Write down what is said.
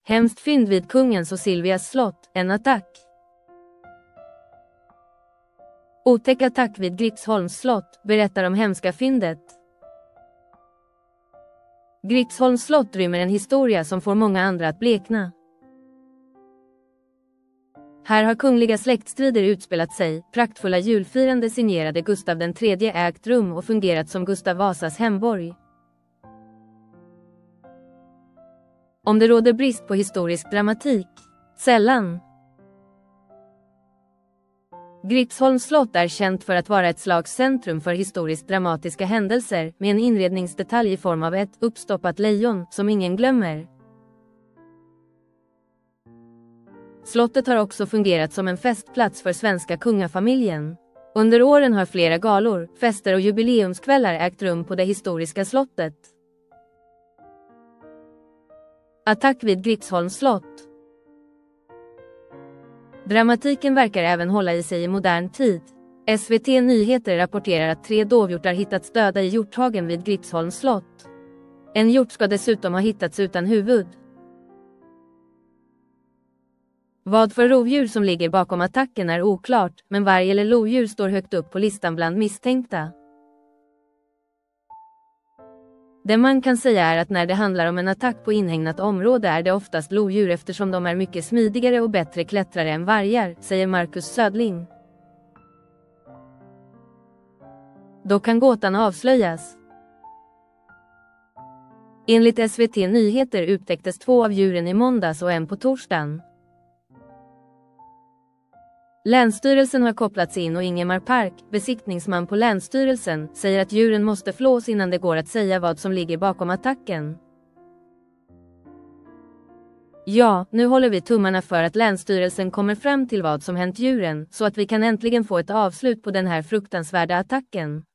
Hemskt fynd vid kungens och Silvias slott, en attack. Otäck attack vid Gripsholms slott, berättar om hemska fyndet. Gripsholms slott rymmer en historia som får många andra att blekna. Här har kungliga släktstrider utspelat sig, praktfulla julfirande signerade Gustav III ägt rum och fungerat som Gustav Vasas hemborg. Om det råder brist på historisk dramatik? Sällan. Gripsholms slott är känt för att vara ett slags centrum för historiskt dramatiska händelser, med en inredningsdetalj i form av ett uppstoppat lejon som ingen glömmer. Slottet har också fungerat som en festplats för svenska kungafamiljen. Under åren har flera galor, fester och jubileumskvällar ägt rum på det historiska slottet. Attack vid Gripsholms slott. Dramatiken verkar även hålla i sig i modern tid. SVT Nyheter rapporterar att 3 dovhjortar hittats döda i hjorthagen vid Gripsholms slott. En hjort ska dessutom ha hittats utan huvud. Vad för rovdjur som ligger bakom attacken är oklart, men varg eller lodjur står högt upp på listan bland misstänkta. Det man kan säga är att när det handlar om en attack på inhägnat område är det oftast lodjur eftersom de är mycket smidigare och bättre klättrare än vargar, säger Marcus Södling. Då kan gåtan avslöjas. Enligt SVT Nyheter upptäcktes 2 av djuren i måndags och en på torsdagen. Länsstyrelsen har kopplats in och Ingemar Park, besiktningsman på Länsstyrelsen, säger att djuren måste flås innan det går att säga vad som ligger bakom attacken. Ja, nu håller vi tummarna för att Länsstyrelsen kommer fram till vad som hänt djuren, så att vi kan äntligen få ett avslut på den här fruktansvärda attacken.